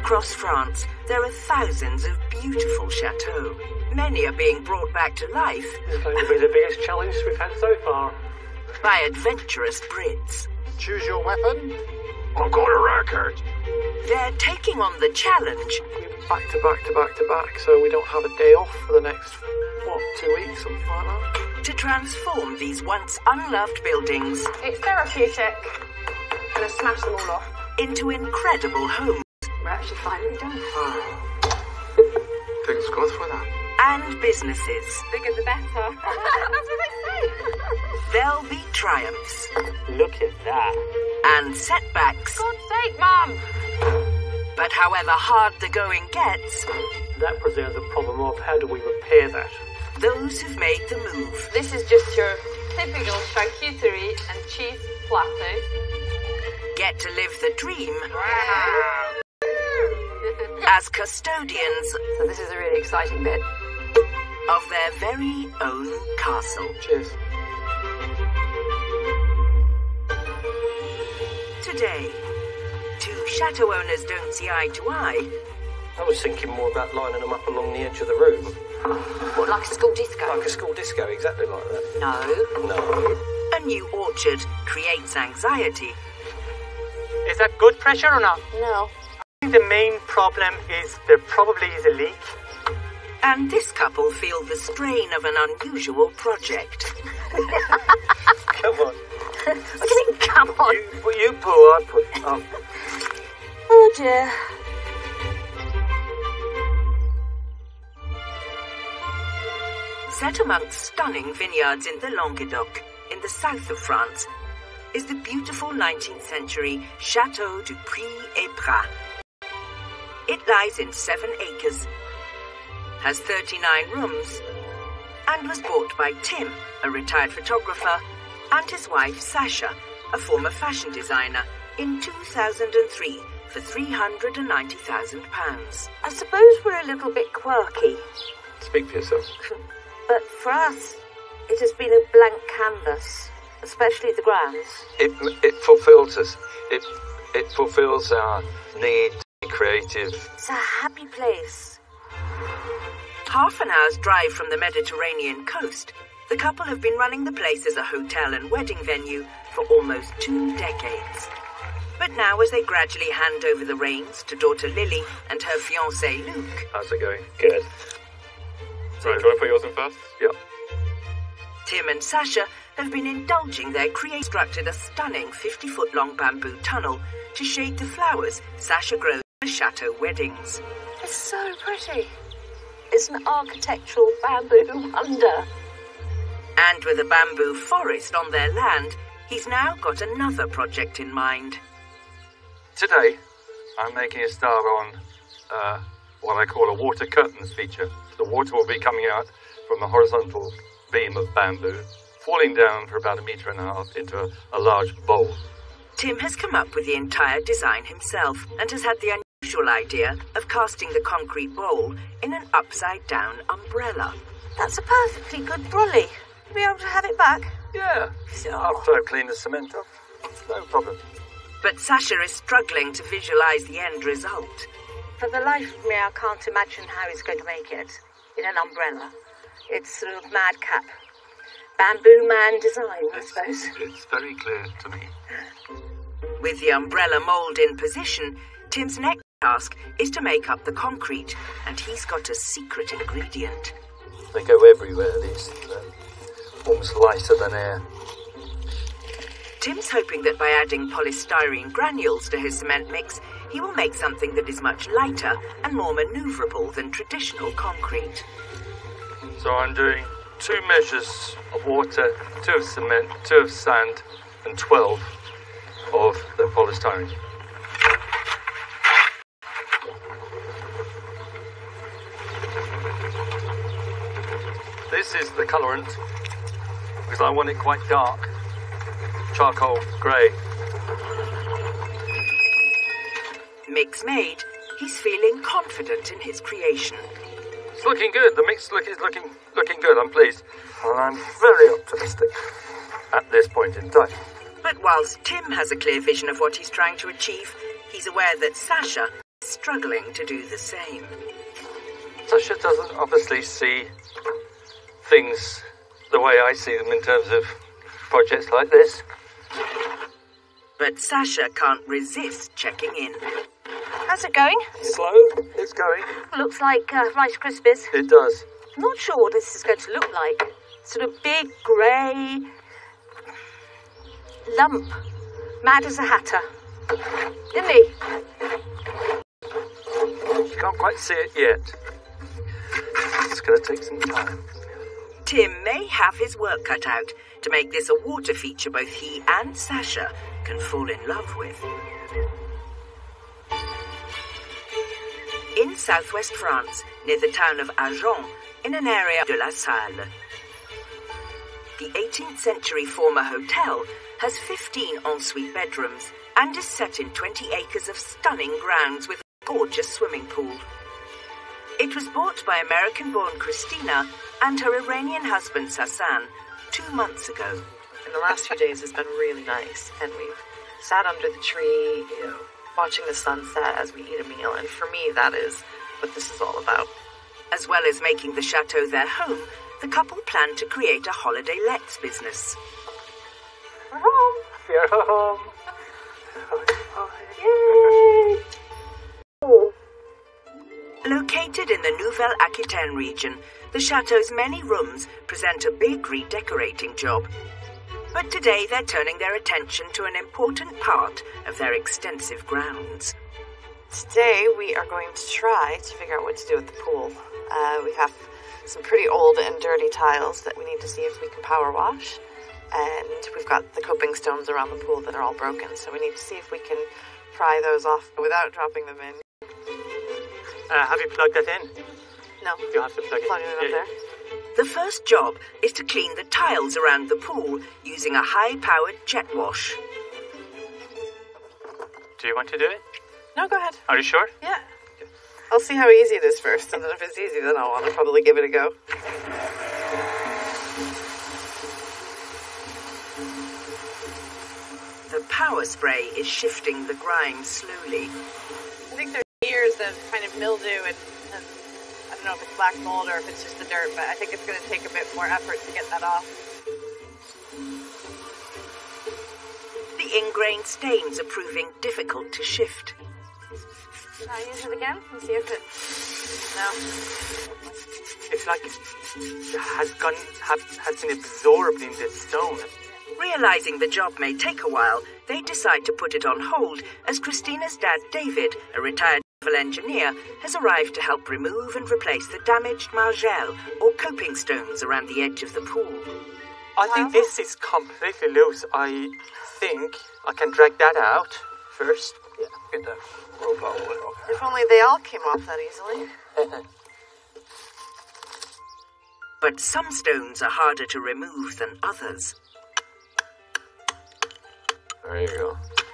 Across France, there are thousands of beautiful chateaux. Many are being brought back to life. It's going to be the biggest challenge we've had so far. By adventurous Brits. Choose your weapon. I've got a record. They're taking on the challenge. Back to back to back to back, so we don't have a day off for the next, 2 weeks, something like that. To transform these once unloved buildings. It's therapeutic. I'm going to smash them all off. Into incredible homes. We're actually finally done. Things good for that. And businesses. Bigger the better. That's what they say. There'll be triumphs. Look at that. And setbacks. God's sake, Mum! But however hard the going gets, That presents a problem of how do we repair that? those who've made the move This is just your typical charcuterie and cheese plateau. get to live the dream as custodians So this is a really exciting bit. of their very own castle. Cheers. Today, two chateau owners don't see eye to eye. I was thinking more about lining them up along the edge of the room. What, like a school disco? Like a school disco, exactly like that. No. No. A new orchard creates anxiety. Is that good pressure or not? No. I think the main problem is there probably is a leak. And this couple feel the strain of an unusual project. Come on. What do you mean, come on? You pull, I pull. Oh. Oh dear. Set amongst stunning vineyards in the Languedoc, in the south of France, is the beautiful 19th century Chateau du et Prat. It lies in 7 acres, has 39 rooms, and was bought by Tim, a retired photographer, and his wife Sasha, a former fashion designer, in 2003 for £390,000. I suppose we're a little bit quirky, Speak for yourself. but for us, it has been a blank canvas, especially the grounds. It fulfills us. It fulfills our need to be creative. It's a happy place. Half an hour's drive from the Mediterranean coast, the couple have been running the place as a hotel and wedding venue for almost 2 decades. But now, as they gradually hand over the reins to daughter Lily and her fiancé Luke, How's it going? Good. Sorry, do I put yours in first? Yep. Tim and Sasha have been indulging their constructed a stunning 50-foot-long bamboo tunnel to shade the flowers Sasha grows for chateau weddings. It's so pretty. It's an architectural bamboo wonder. And with a bamboo forest on their land, he's now got another project in mind. Today, I'm making a star on what I call a water curtains feature. The water will be coming out from a horizontal beam of bamboo, falling down for about 1.5 meters into a large bowl. Tim has come up with the entire design himself and has had the unusual idea of casting the concrete bowl in an upside-down umbrella. That's a perfectly good brolly. You'll be able to have it back. Yeah, after I've cleaned the cement off. No problem. But Sasha is struggling to visualize the end result. For the life of me, I can't imagine how he's going to make it in an umbrella. It's sort of madcap. Bamboo man design, I suppose. It's very clear to me. With the umbrella mould in position, Tim's next task is to make up the concrete, and he's got a secret ingredient. They go everywhere, these almost lighter than air. Tim's hoping that by adding polystyrene granules to his cement mix, he will make something that is much lighter and more manoeuvrable than traditional concrete. So I'm doing 2 measures of water, 2 of cement, 2 of sand, and 12 of the polystyrene. This is the colorant, because I want it quite dark, charcoal grey. Mix made, he's feeling confident in his creation. It's looking good. The mix is looking good. I'm pleased. And I'm very optimistic at this point in time. But whilst Tim has a clear vision of what he's trying to achieve, he's aware that Sasha is struggling to do the same. Sasha doesn't obviously see things the way I see them in terms of projects like this. But Sasha can't resist checking in. How's it going? Slow, it's going. Looks like Rice Krispies. It does. I'm not sure what this is going to look like. Sort of big, grey lump. Mad as a hatter. Isn't he? You can't quite see it yet. It's going to take some time. Tim may have his work cut out to make this a water feature both he and Sasha can fall in love with. In southwest France, near the town of Agen, in an area de la Salle. The 18th century former hotel has 15 ensuite bedrooms and is set in 20 acres of stunning grounds with a gorgeous swimming pool. It was bought by American-born Christina and her Iranian husband Sassan 2 months ago. And the last few days has been really nice, and we've sat under the tree, watching the sunset as we eat a meal, and for me that is what this is all about. As well as making the chateau their home, the couple plan to create a holiday lets business. We're home. You're home. Located in the Nouvelle-Aquitaine region, the chateau's many rooms present a big redecorating job. But today they're turning their attention to an important part of their extensive grounds. Today we are going to try to figure out what to do with the pool. We have some pretty old and dirty tiles that we need to see if we can power wash. And we've got the coping stones around the pool that are all broken, so we need to see if we can pry those off without dropping them in. Have you plugged that in? No. You have to plug Plug it up there. The first job is to clean the tiles around the pool using a high-powered jet wash. Do you want to do it? No, go ahead. Are you sure? Yeah. I'll see how easy it is first, and then if it's easy, then I'll want to probably give it a go. The power spray is shifting the grime slowly. I think there's years of kind of mildew and I don't know if it's black mold or if it's just the dirt, but I think it's going to take a bit more effort to get that off. The ingrained stains are proving difficult to shift. Can I use it again and see if it... No. It's like it has been absorbed in the stone. Realizing the job may take a while, they decide to put it on hold as Christina's dad, David, a retired civil engineer, has arrived to help remove and replace the damaged margelle or coping stones around the edge of the pool. I think this is completely loose. I think I can drag that out first. Yeah, get that rope all the way off. If only they all came off that easily. But some stones are harder to remove than others. There you go.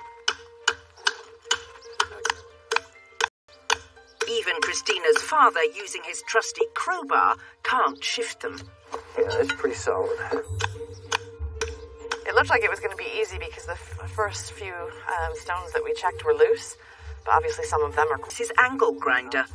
Even Christina's father, using his trusty crowbar, can't shift them. Yeah, it's pretty solid. It looked like it was going to be easy because the first few stones that we checked were loose, but obviously some of them are... It's his angle grinder.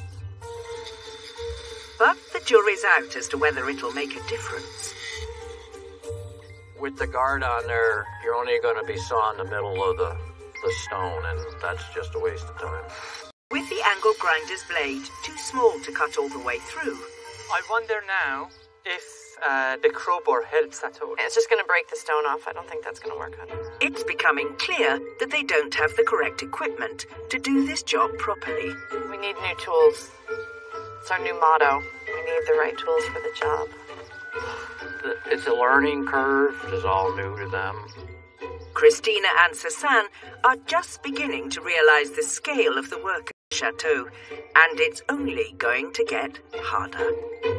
But the jury's out as to whether it'll make a difference. With the guard on there, you're only going to be sawing the middle of the stone, and that's just a waste of time. With the angle grinder's blade too small to cut all the way through, I wonder now if the crowbar helps at all. It's just going to break the stone off. I don't think that's going to work on it. it's becoming clear that they don't have the correct equipment to do this job properly. We need new tools. It's our new motto. We need the right tools for the job. It's a learning curve. It's all new to them. Christina and Sasan are just beginning to realize the scale of the work at the chateau, and it's only going to get harder.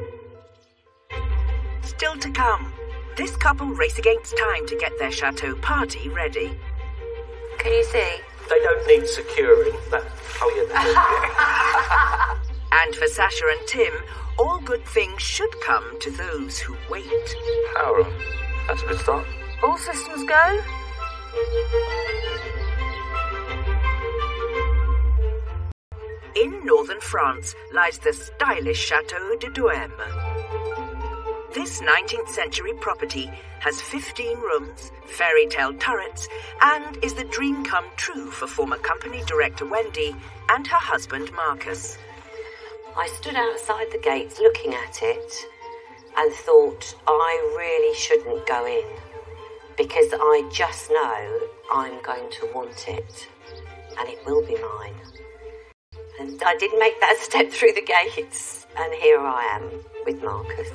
Still to come, this couple race against time to get their chateau party ready. Can you see? They don't need securing. That's how you do it. And for Sasha and Tim, all good things should come to those who wait. Power on. That's a good start. All systems go? In northern France lies the stylish Chateau d'Adoree. This 19th century property has 15 rooms, fairy tale turrets, and is the dream come true for former company director Wendy and her husband Marcus. I stood outside the gates looking at it and thought I really shouldn't go in because I just know I'm going to want it and it will be mine. And I did make that step through the gates and here I am with Marcus.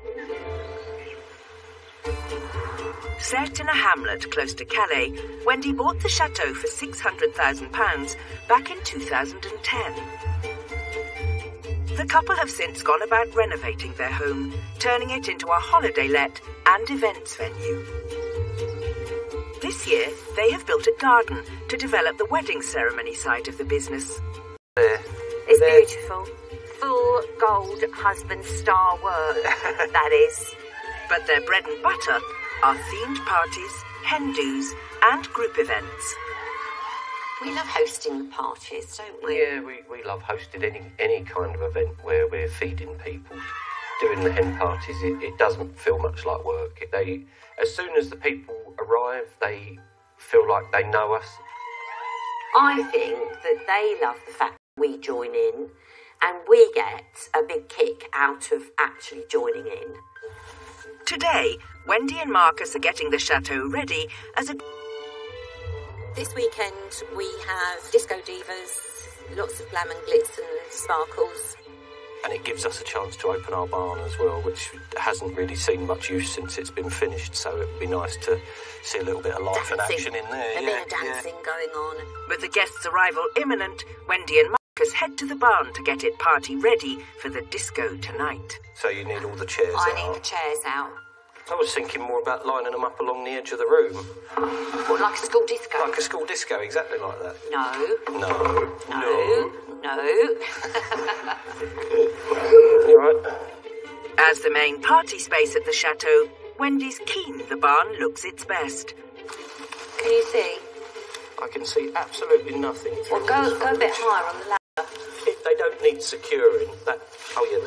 Set in a hamlet close to Calais, Wendy bought the chateau for £600,000 back in 2010. The couple have since gone about renovating their home, turning it into a holiday let and events venue. This year, they have built a garden to develop the wedding ceremony side of the business. It's beautiful. Full gold husband star work, that is. But their bread and butter are themed parties, hen-dos and group events. We love hosting the parties, don't we? Yeah, we love hosting any kind of event where we're feeding people. Doing the hen parties, it doesn't feel much like work. As soon as the people arrive, they feel like they know us. I think that they love the fact that we join in, and we get a big kick out of actually joining in. Today, Wendy and Marcus are getting the chateau ready as a... This weekend we have disco divas, lots of glam and glitz and sparkles. And it gives us a chance to open our barn as well, which hasn't really seen much use since it's been finished, so it would be nice to see a little bit of life and action in there. A bit of dancing going on. With the guests' arrival imminent, Wendy and Marcus head to the barn to get it party ready for the disco tonight. So you need all the chairs out? I need the chairs out. I was thinking more about lining them up along the edge of the room. What, like a school disco? Like a school disco, exactly like that. No. You're right. As the main party space at the chateau, Wendy's keen the barn looks its best. Can you see? I can see absolutely nothing. Well, go a bit higher on the ladder. If they don't need securing, that... Oh, yeah,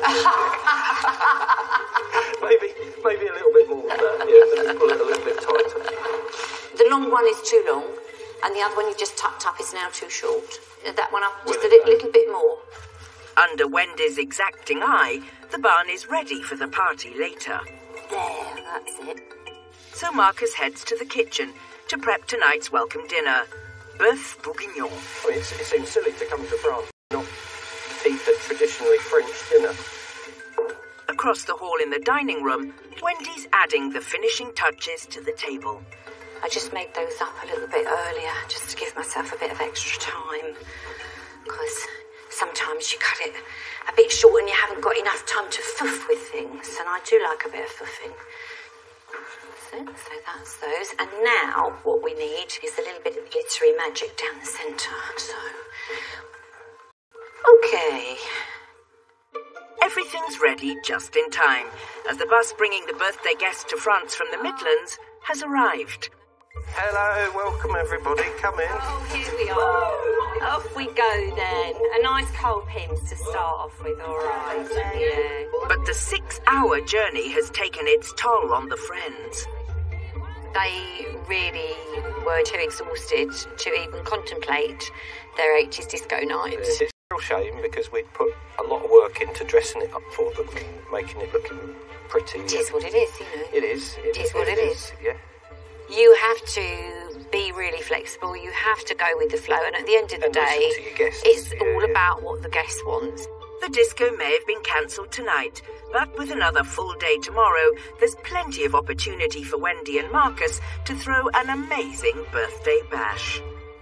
maybe a little bit more than that, yeah, pull it a little bit tighter. The long one is too long, and the other one you just tucked up is now too short. That one up just a little bit more. Under Wendy's exacting eye, the barn is ready for the party later. There, that's it. So Marcus heads to the kitchen to prep tonight's welcome dinner, bœuf bourguignon. I mean, it seems silly to come to France and not eat a traditionally French dinner. Across the hall in the dining room, Wendy's adding the finishing touches to the table. I just made those up a little bit earlier, just to give myself a bit of extra time. Because sometimes you cut it a bit short and you haven't got enough time to foof with things. And I do like a bit of foofing. So that's those. And now what we need is a little bit of glittery magic down the centre. So, okay. Everything's ready just in time, as the bus bringing the birthday guests to France from the Midlands has arrived. Hello, welcome everybody, come in. Oh, here we are. Off we go then. A nice cold Pimm's to start off with, all right. Yeah. But the 6-hour journey has taken its toll on the friends. They really were too exhausted to even contemplate their 80s disco night. It's a real shame because we'd put a lot of work into dressing it up for them and making it looking pretty. It is what it is, you know. It is. It is what it is. Yeah. You have to be really flexible. You have to go with the flow. And at the end of the day, listen to your guests. It's all about what the guest wants. The disco may have been cancelled tonight, but with another full day tomorrow, there's plenty of opportunity for Wendy and Marcus to throw an amazing birthday bash.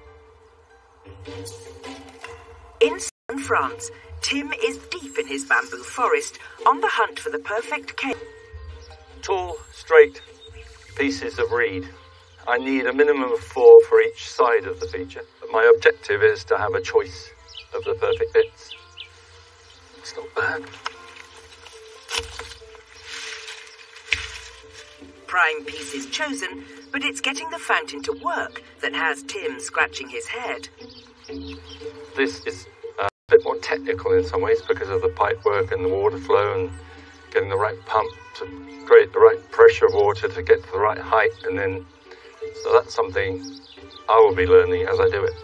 In southern France, Tim is deep in his bamboo forest on the hunt for the perfect cake. Tall, straight pieces of reed. I need a minimum of 4 for each side of the feature. My objective is to have a choice of the perfect bits. It's not bad. Prime piece is chosen, but it's getting the fountain to work that has Tim scratching his head. This is a bit more more technical in some ways because of the pipe work and the water flow and getting the right pump to create the right pressure of water to get to the right height, and then so that's something I will be learning as I do it.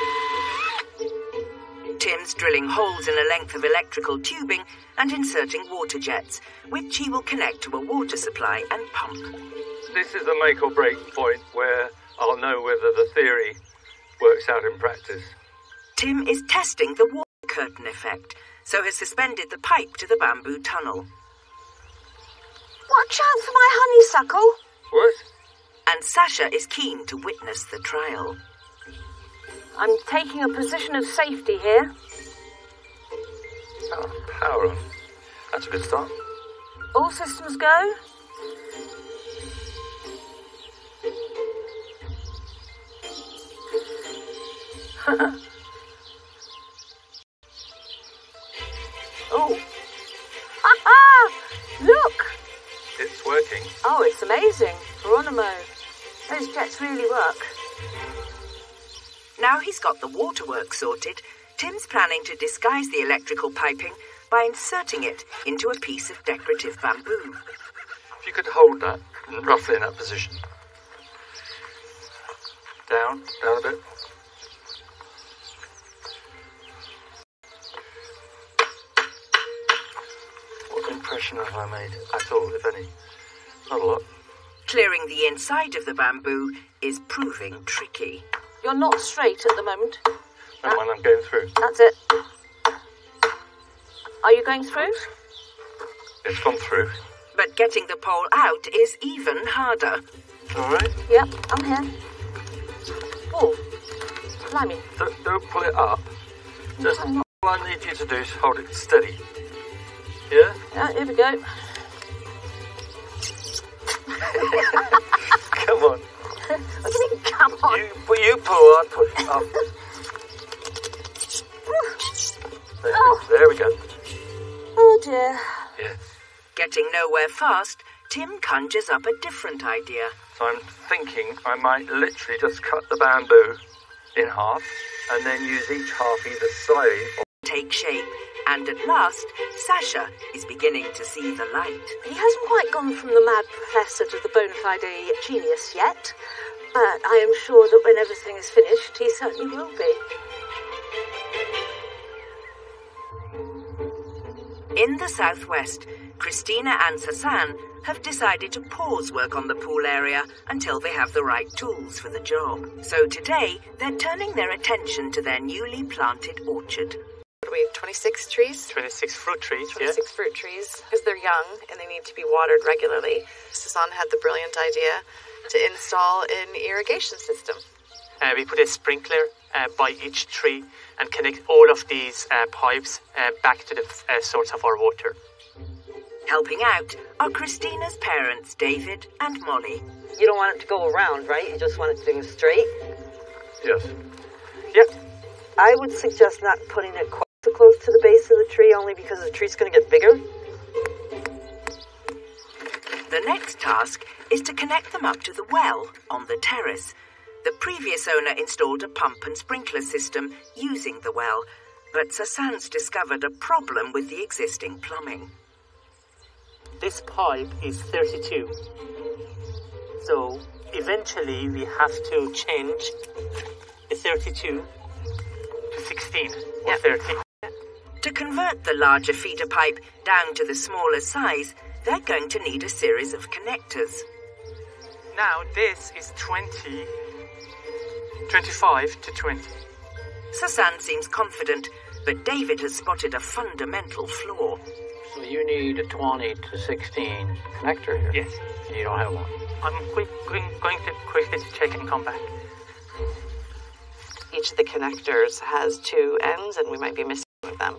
Tim's drilling holes in a length of electrical tubing and inserting water jets, which he will connect to a water supply and pump. This is the make or break point where I'll know whether the theory works out in practice. Tim is testing the water curtain effect, so has suspended the pipe to the bamboo tunnel. Watch out for my honeysuckle. What? And Sasha is keen to witness the trial. I'm taking a position of safety here. Oh, power on. That's a good start. All systems go. Oh. Ha-ha! Look! It's working. Oh, it's amazing. Geronimo. Those jets really work. Now he's got the waterworks sorted, Tim's planning to disguise the electrical piping by inserting it into a piece of decorative bamboo. If you could hold that roughly in that position. Down a bit. What impression have I made at all, if any? Not a lot. Clearing the inside of the bamboo is proving tricky. You're not straight at the moment. Don't mind, I'm going through. That's it. Are you going through? It's gone through. But getting the pole out is even harder. All right. Yep, I'm here. Oh, blimey. Don't pull it up. Just all I need you to do is hold it steady. Yeah? Yeah, here we go. Come on. What do you mean, come on? You pull, I pull it up. There we go. Oh, dear. Yeah. Getting nowhere fast, Tim conjures up a different idea. So I'm thinking I might literally just cut the bamboo in half and then use each half either side. Take shape, and at last, Sasha is beginning to see the light. He hasn't quite gone from the mad professor to the bona fide genius yet, but I am sure that when everything is finished, he certainly will be. In the southwest, Christina and Sasan have decided to pause work on the pool area until they have the right tools for the job. So today, they're turning their attention to their newly planted orchard. What do we have, 26 trees? 26 fruit trees, 26 fruit trees, because they're young and they need to be watered regularly. Sasan had the brilliant idea to install an irrigation system. We put a sprinkler by each tree and connect all of these pipes back to the source of our water. Helping out are Christina's parents, David and Molly. You don't want it to go around, right? You just want it to go straight? Yes. Yep. I would suggest not putting it quite so close to the base of the tree, only because the tree's going to get bigger. The next task is to connect them up to the well on the terrace. The previous owner installed a pump and sprinkler system using the well, but Sasan's discovered a problem with the existing plumbing. This pipe is 32. So eventually we have to change the 32 to 16 or 30. To convert the larger feeder pipe down to the smaller size, they're going to need a series of connectors. Now this is 25 to 20. Sasan seems confident, but David has spotted a fundamental flaw. So you need a 20 to 16 connector here? Yes. And you don't have one? I'm going to quickly check and come back. Each of the connectors has two ends and we might be missing one of them.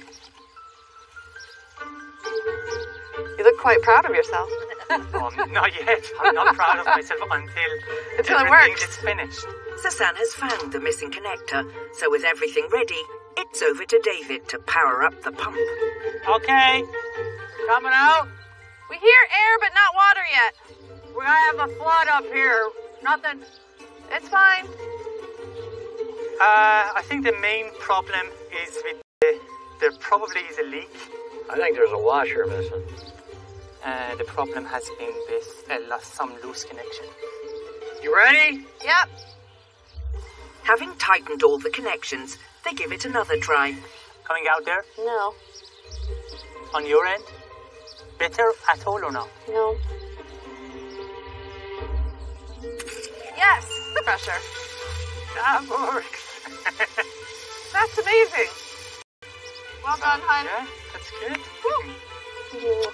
You look quite proud of yourself. Not yet. I'm not proud of myself until it works. Is finished. Sasan has found the missing connector, so with everything ready, it's over to David to power up the pump. Okay. Coming out. We hear air but not water yet. We're going to have a flood up here. Nothing. It's fine. I think the main problem is with the There probably is a leak. I think there's a washer missing. The problem has been with some loose connection. You ready? Yep. Having tightened all the connections, they give it another try. Coming out there? No. On your end? Better at all or not? No. Yes. Pressure. That works. That's amazing. Well done, hon. Yeah, that's good.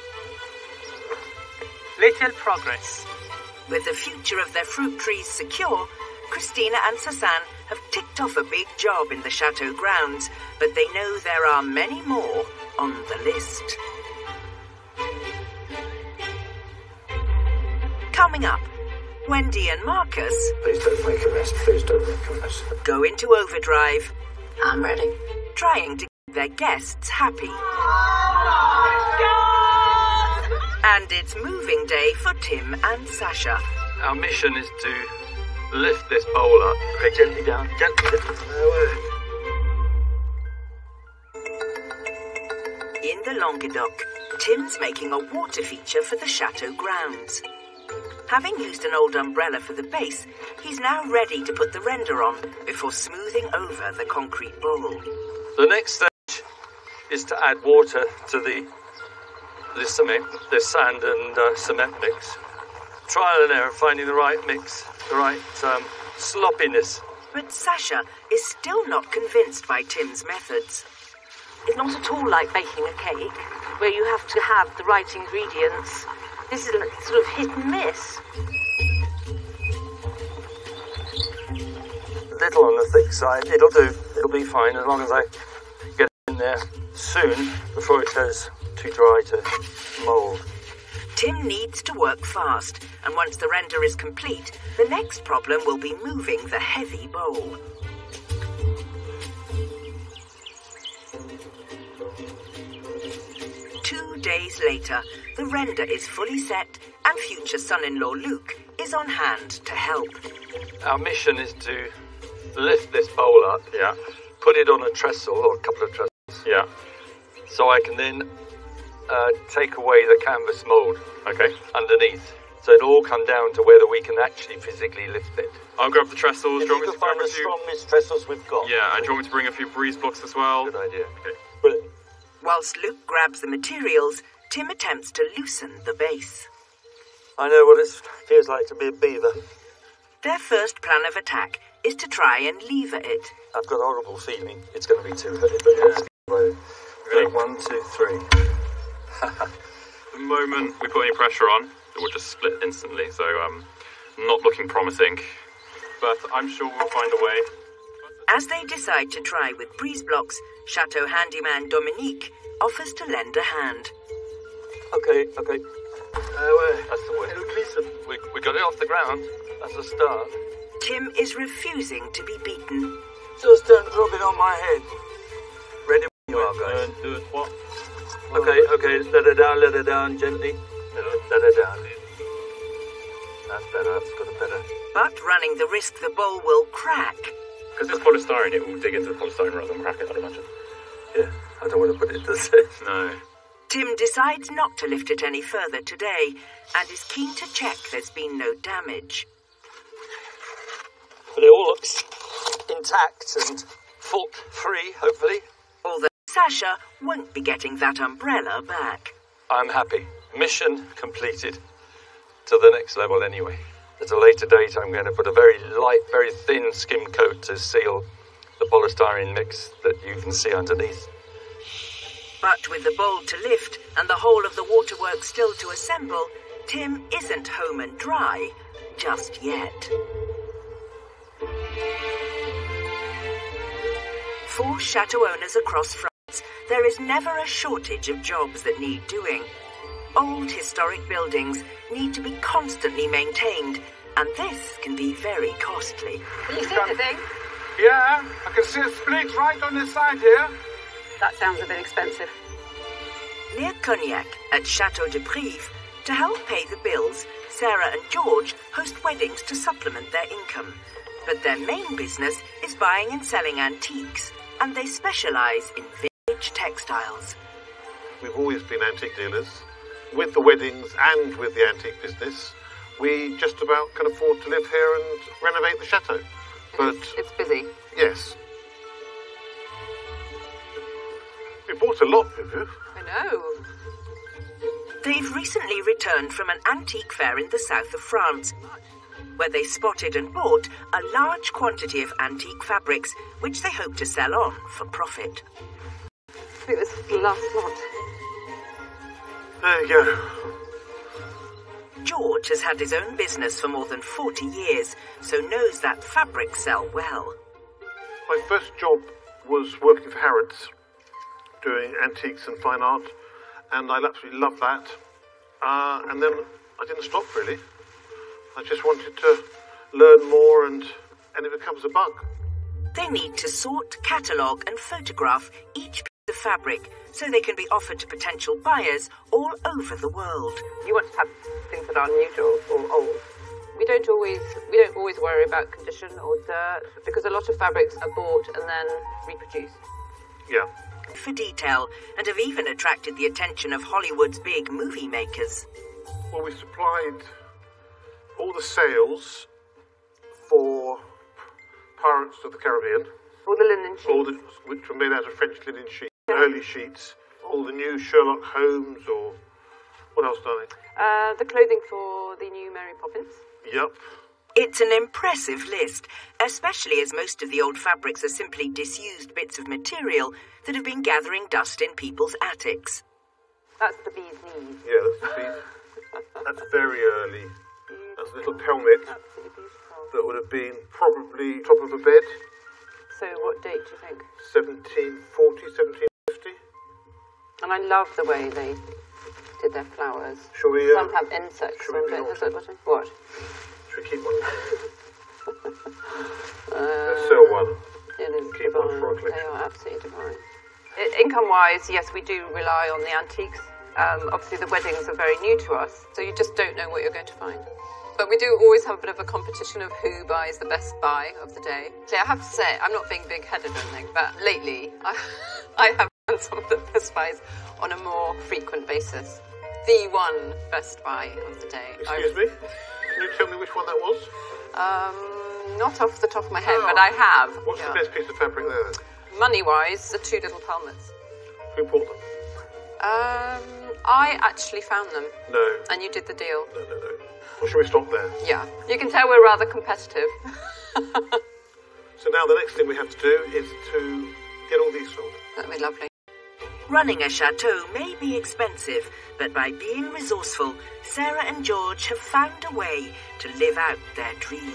Little progress. With the future of their fruit trees secure, Christina and Sasan have ticked off a big job in the chateau grounds, but they know there are many more on the list. Coming up, Wendy and Marcus... Please don't make a mess. Please don't make a mess. ...go into overdrive. I'm ready. Trying to keep their guests happy. And it's moving day for Tim and Sasha. Our mission is to lift this bowl up. Okay, gently down. Gently down. In the Languedoc, Tim's making a water feature for the chateau grounds. Having used an old umbrella for the base, he's now ready to put the render on before smoothing over the concrete bowl. The next stage is to add water to the cement, the sand and cement mix. Trial and error, finding the right mix, the right sloppiness. But Sasha is still not convinced by Tim's methods. It's not at all like baking a cake, where you have to have the right ingredients. This is sort of hit and miss. A little on the thick side. It'll do. It'll be fine as long as I get it in there soon before it goes too dry to mould. Tim needs to work fast, and once the render is complete, the next problem will be moving the heavy bowl. Two days later, the render is fully set, and future son-in-law Luke is on hand to help. Our mission is to lift this bowl up, put it on a trestle or a couple of trestles, so I can then take away the canvas mould, underneath. So it'll all come down to whether we can actually physically lift it. I'll grab the trestles. If you can find the strongest trestles we've got. Yeah, and do you want me to bring a few breeze blocks as well? Good idea. Okay. Brilliant. Whilst Luke grabs the materials, Tim attempts to loosen the base. I know what it feels like to be a beaver. Their first plan of attack is to try and lever it. I've got a horrible feeling it's going to be too heavy, but Ready? 1, 2, 3. The moment we put any pressure on, it will just split instantly, so not looking promising. But I'm sure we'll find a way. As they decide to try with breeze blocks, Chateau handyman Dominique offers to lend a hand. Okay. That's the way. We got it off the ground. That's a start. Tim is refusing to be beaten. Just don't drop it on my head. Ready when you are, guys. Do it what? Okay, let her down gently. Let her down. That's better, that's got it better. But running the risk the bowl will crack. Because it's polystyrene, it will dig into the polystyrene rather than crack it, I'd imagine. Yeah, I don't want to put it to the test. No. Tim decides not to lift it any further today and is keen to check there's been no damage. But it all looks intact and fault-free, hopefully. Although Sasha won't be getting that umbrella back. I'm happy. Mission completed. To the next level anyway. At a later date, I'm going to put a very light, very thin skim coat to seal the polystyrene mix that you can see underneath. But with the bowl to lift and the whole of the waterworks still to assemble, Tim isn't home and dry just yet. For chateau owners across France, there is never a shortage of jobs that need doing. Old historic buildings need to be constantly maintained, and this can be very costly. Can you see anything? Yeah, I can see a split right on this side here. That sounds a bit expensive. Near Cognac, at Chateau de Prive, to help pay the bills, Sarah and George host weddings to supplement their income. But their main business is buying and selling antiques, and they specialise in vintage textiles. We've always been antique dealers. With the weddings and with the antique business, we just about can afford to live here and renovate the chateau. But it's busy. Yes. We bought a lot, Vivu. I know. They've recently returned from an antique fair in the south of France, where they spotted and bought a large quantity of antique fabrics, which they hope to sell on for profit. I think this is the last lot. There you go. George has had his own business for more than 40 years, so knows that fabrics sell well. My first job was working for Harrods, doing antiques and fine art, and I absolutely loved that. And then I didn't stop, really. I just wanted to learn more, and it becomes a bug. They need to sort, catalogue and photograph each piece of fabric so they can be offered to potential buyers all over the world. You want to have things that are neutral or old. We don't always worry about condition or dirt, because a lot of fabrics are bought and then reproduced. Yeah. For detail, and have even attracted the attention of Hollywood's big movie makers. Well, we supplied all the sails for Pirates of the Caribbean. All the linen sheets. Which were made out of French linen sheets, early sheets. All the new Sherlock Holmes, or what else, darling? The clothing for the new Mary Poppins. Yep. It's an impressive list, especially as most of the old fabrics are simply disused bits of material that have been gathering dust in people's attics. That's the bee's knees. Yeah, that's the bee's. That's very early. That's a little helmet that would have been probably top of a bed. So what date do you think? 1740, 1750. And I love the way they did their flowers. Shall we? Some have insects. Some don't. What? Should we keep one? Let's sell one. It is keep divine. One for our collection. They are absolutely divine. Income-wise, yes, we do rely on the antiques. Obviously, the weddings are very new to us, so you just don't know what you're going to find. But we do always have a bit of a competition of who buys the best buy of the day. So I have to say, I'm not being big-headed or anything, but lately I have done some of the best buys on a more frequent basis. The one best buy of the day. Excuse me? Can you tell me which one that was? Not off the top of my head, but I have. What's the best piece of fabric there, then? Money-wise, the two little pelmets. Who bought them? I actually found them. No. And you did the deal. No. Well, shall we stop there? Yeah. You can tell we're rather competitive. So now the next thing we have to do is to get all these sold. That'd be lovely. Running a chateau may be expensive, but by being resourceful, Sarah and George have found a way to live out their dream.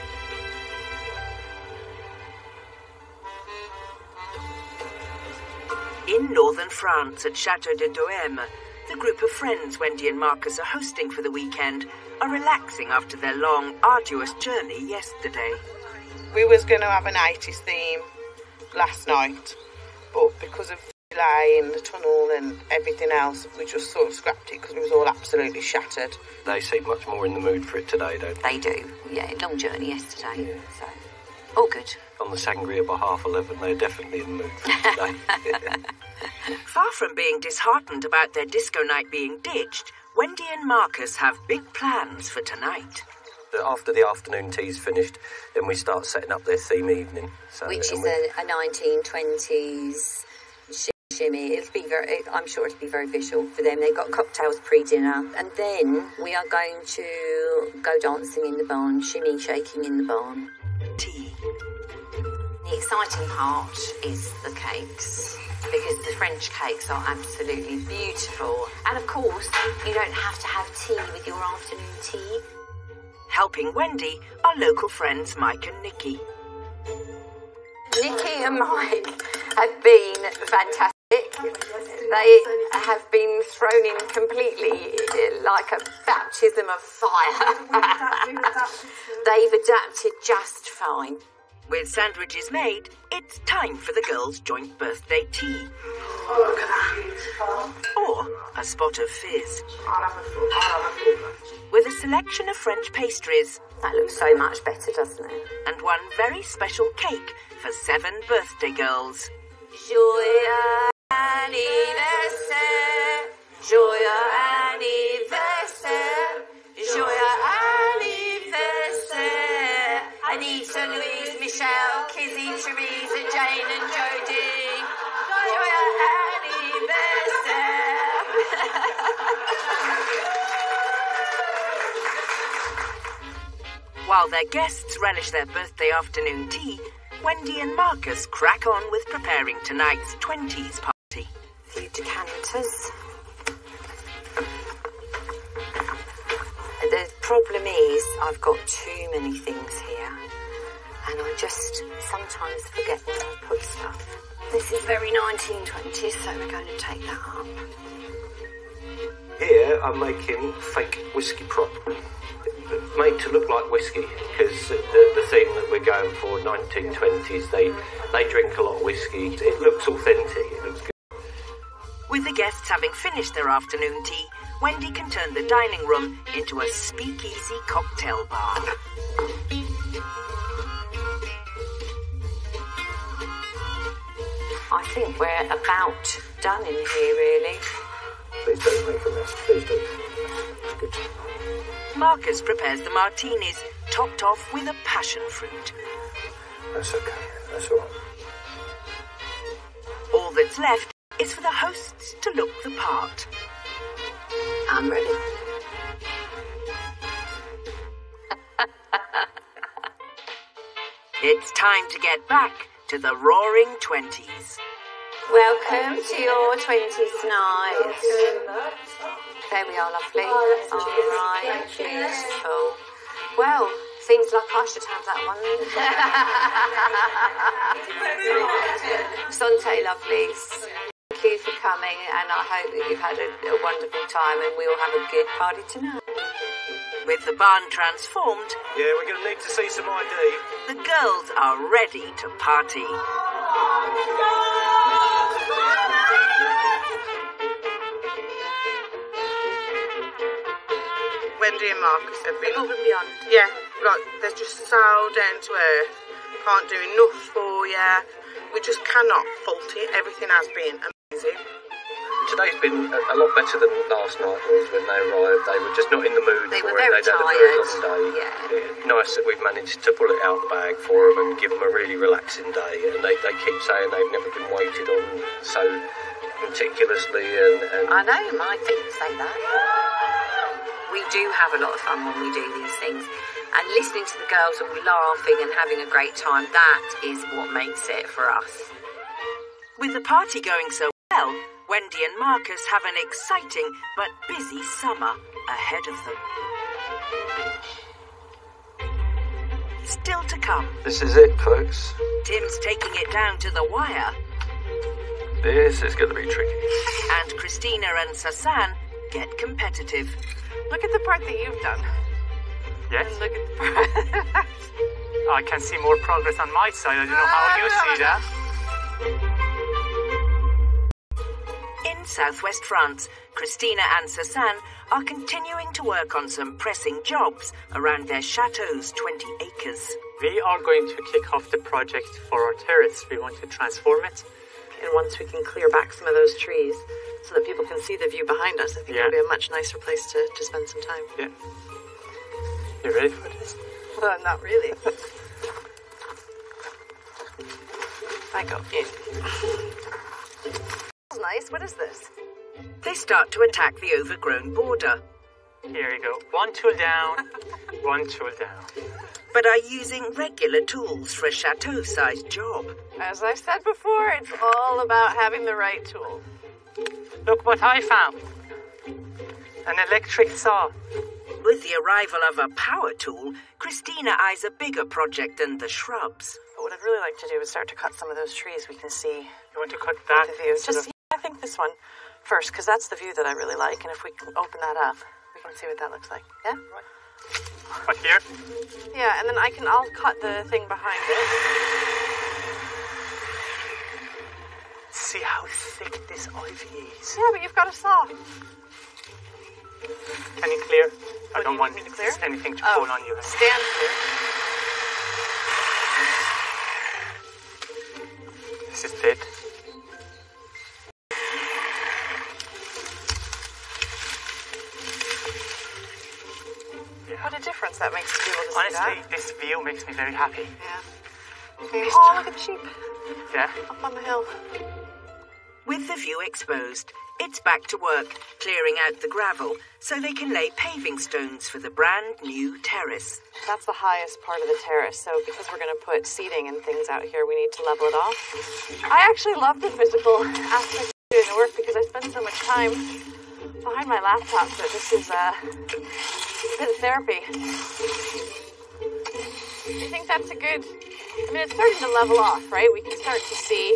In northern France at Chateau DIY, the group of friends Wendy and Marcus are hosting for the weekend are relaxing after their long, arduous journey yesterday. We was going to have an 80s theme last night, but because of the delay in the tunnel and everything else, we just sort of scrapped it because we was all absolutely shattered. They seem much more in the mood for it today, don't they? They do, yeah. Long journey yesterday, so all good. On the sangria by 11:30, they're definitely in the mood for it today. Far from being disheartened about their disco night being ditched, Wendy and Marcus have big plans for tonight. After the afternoon tea's finished, then we start setting up their theme evening. So, which is a 1920s shimmy. I'm sure it'll be very visual for them. They've got cocktails pre-dinner, and then we are going to go dancing in the barn, shimmy shaking in the barn. Tea. The exciting part is the cakes, because the French cakes are absolutely beautiful. And of course, you don't have to have tea with your afternoon tea. Helping Wendy are local friends Mike and Nikki. Nikki and Mike have been fantastic. They have been thrown in completely like a baptism of fire. They've adapted just fine. With sandwiches made, it's time for the girls' joint birthday tea. Or a spot of fizz. With a selection of French pastries. That looks so much better, doesn't it? And one very special cake for 7 birthday girls. Joyeux While their guests relish their birthday afternoon tea, Wendy and Marcus crack on with preparing tonight's 20s party. A few decanters. The problem is I've got too many things here, and I just sometimes forget where I put stuff. This is very 1920s, so we're going to take that up. Here I'm making fake whiskey prop, made to look like whiskey, because the theme that we're going for, 1920s, they drink a lot of whiskey. It looks authentic, it looks good. With the guests having finished their afternoon tea, Wendy can turn the dining room into a speakeasy cocktail bar. I think we're about done in here, really. Please don't make a mess, please don't. Good. Marcus prepares the martinis, topped off with a passion fruit. That's okay, that's all right. All that's left is for the hosts to look the part. I'm ready. It's time to get back to the roaring 20s. Welcome to your 20s night. There we are, lovely. All right, beautiful. Well, seems like I should have that one. Sante, lovelies. Thank you for coming, and I hope that you've had a wonderful time, and we'll have a good party tonight. With the barn transformed, Yeah, we're going to need to see some ID. the girls are ready to party. Wendy and Marcus have been Above and beyond. Yeah, like they're just so down to earth. Can't do enough for you. We just cannot fault it. Everything has been amazing. Today's been a lot better than last night was when they arrived. They were just not in the mood They for were it. very They'd had a very long tired. day. Yeah. Nice that we've managed to pull it out the bag for them and give them a really relaxing day. And they keep saying they've never been waited on so meticulously. And I know, my things say that. We do have a lot of fun when we do these things. And listening to the girls all laughing and having a great time, that is what makes it for us. With the party going so well, Wendy and Marcus have an exciting but busy summer ahead of them. Still to come, This is it, folks. Tim's taking it down to the wire, This is going to be tricky. and Christina and Sasan get competitive. Look at the part that you've done. Yes? And look at the part. I can see more progress on my side. I don't know how you see that. In southwest France, Christina and Sasan are continuing to work on some pressing jobs around their chateau's 20 acres. We are going to kick off the project for our terrace. We want to transform it. And once we can clear back some of those trees so that people can see the view behind us, I think it'll be a much nicer place to spend some time. Yeah. You ready for this? Well, not really. I go in. That's nice. What is this? They start to attack the overgrown border, Here you go. One tool down, one tool down. but are using regular tools for a chateau-sized job. As I said before, it's all about having the right tool. Look what I found. An electric saw. With the arrival of a power tool, Christina eyes a bigger project than the shrubs. But what I'd really like to do is start to cut some of those trees. We can see You want to cut that? the view. Just, I think this one first, because that's the view that I really like. And if we can open that up, we can see what that looks like. Yeah? But here? Yeah, and then I'll cut the thing behind it. See how thick this ivy is. Yeah, but you've got a saw. Can you clear? I What, don't you want need me to clear? anything to Oh, fall on you. Stand clear. This is dead. What a difference that makes to be able to see Honestly, that. this view makes me very happy. Yeah. Oh, look at the sheep Yeah? up on the hill. With the view exposed, It's back to work, clearing out the gravel so they can lay paving stones for the brand new terrace. That's the highest part of the terrace, so because we're going to put seating and things out here, we need to level it off. I actually love the physical aspect of doing the work because I spend so much time behind my laptop that this is a bit of therapy. Do you think that's a good... I mean, it's starting to level off, right? We can start to see...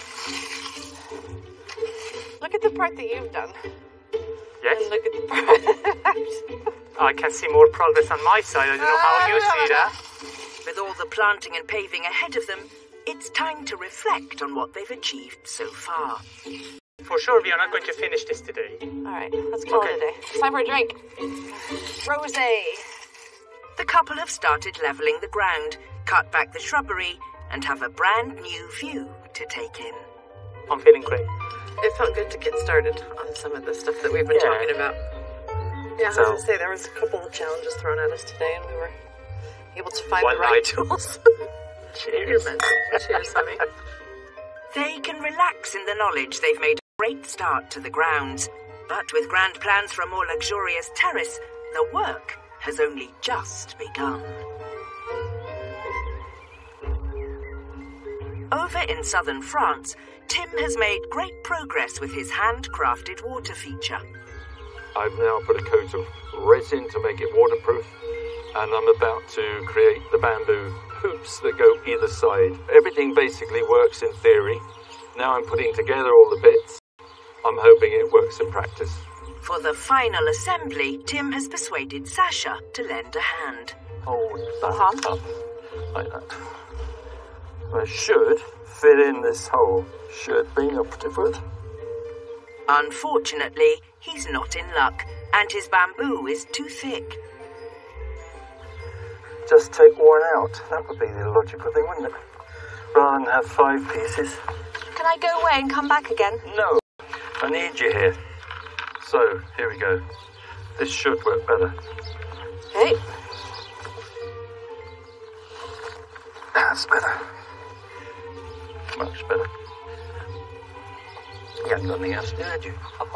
Look at the part that you've done. Yes? And look at the part... I can see more progress on my side. I don't know how you see that. With all the planting and paving ahead of them, it's time to reflect on what they've achieved so far. For sure, we are not going to finish this today. All right, let's call it a day. It's time for a drink. Rosé. The couple have started levelling the ground, cut back the shrubbery, and have a brand new view to take in. I'm feeling great. It felt good to get started on some of the stuff that we've been talking about. Yeah, I was going to say, there was a couple of challenges thrown at us today, and we were able to find the right tools. Cheers. Cheers, honey. They can relax in the knowledge they've made a great start to the grounds. But with grand plans for a more luxurious terrace, the work has only just begun. Over in southern France, Tim has made great progress with his handcrafted water feature. I've now put a coat of resin to make it waterproof, and I'm about to create the bamboo hoops that go either side. Everything basically works in theory. Now I'm putting together all the bits. I'm hoping it works in practice. For the final assembly, Tim has persuaded Sasha to lend a hand. Hold that up like that. I should fit in this hole. Should be the operative word. Unfortunately, he's not in luck, and his bamboo is too thick. Just take one out. That would be the logical thing, wouldn't it? Rather than have 5 pieces. Can I go away and come back again? No, I need you here. So, here we go. This should work better. Okay. That's better. Much better. You haven't got anything else to do, had you?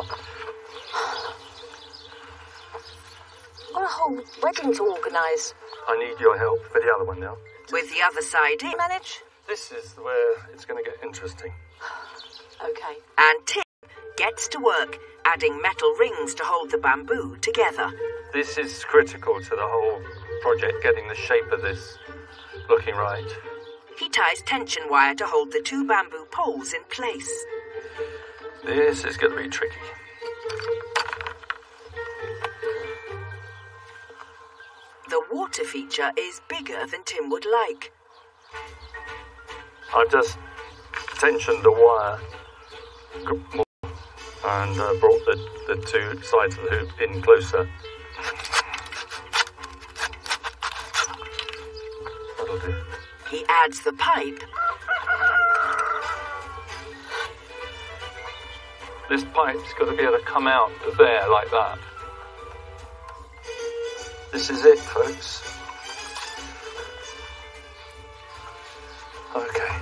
Got a whole wedding to organise. I need your help for the other one now. With the other side in. Manage? This is where it's going to get interesting. Okay. And Tim gets to work, adding metal rings to hold the bamboo together. This is critical to the whole project, getting the shape of this looking right. He ties tension wire to hold the 2 bamboo poles in place. This is going to be tricky. The water feature is bigger than Tim would like. I've just tensioned the wire more and brought the 2 sides of the hoop in closer. That'll do. He adds the pipe. This pipe's got to be able to come out of there like that. This is it, folks. Okay.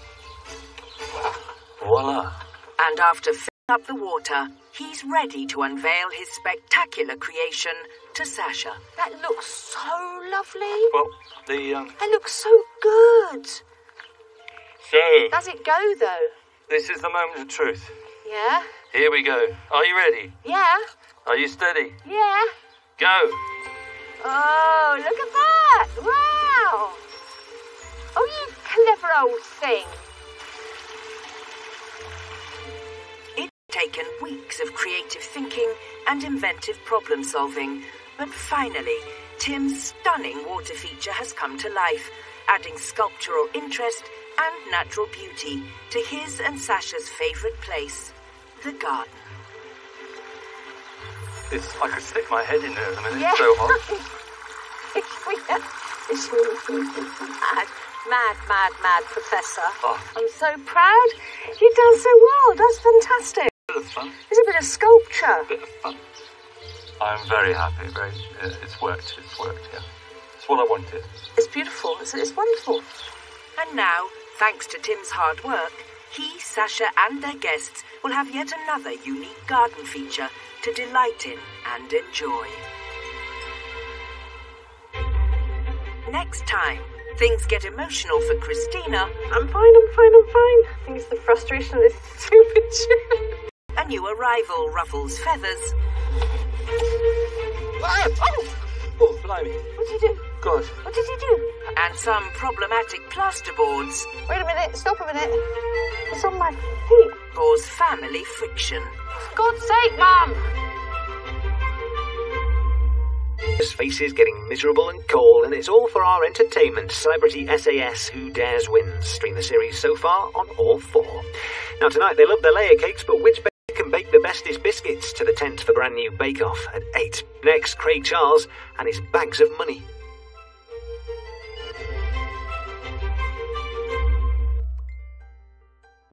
Voila. And after filling up the water, he's ready to unveil his spectacular creation to Sasha. That looks so lovely. Well, the It looks so good. So, Does it go, though? this is the moment of truth. Yeah? Here we go. Are you ready? Yeah? Are you steady? Yeah? Go. Oh, look at that! Wow! Oh, you clever old thing. It's taken weeks of creative thinking and inventive problem solving, but finally, Tim's stunning water feature has come to life, adding sculptural interest and natural beauty to his and Sasha's favourite place, the garden. I could stick my head in there in a minute. Yeah. It's so hot. It's mad, Professor. Oh. I'm so proud. You've done so well. That's fantastic. Bit of fun. It's a bit of sculpture. Bit of fun. I'm very happy. It's worked. Yeah. It's what I wanted. It's beautiful. It's wonderful. And now, thanks to Tim's hard work, he, Sasha and their guests will have yet another unique garden feature to delight in and enjoy. Next time, things get emotional for Christina. I'm fine. I think it's the frustration of this stupid chair. A new arrival ruffles feathers. Oh, blimey. What did you do? God. What did you do? And some problematic plasterboards. Wait a minute, stop a minute. It's on my feet. Cause family friction. For God's sake, Mum! His face is getting miserable and cold, and it's all for our entertainment. Celebrity SAS Who Dares Wins. Stream the series so far on all 4. Now tonight they love their layer cakes, but which baker can bake the bestest biscuits? To the tent for brand new Bake Off at 8. Next, Craig Charles and his bags of money.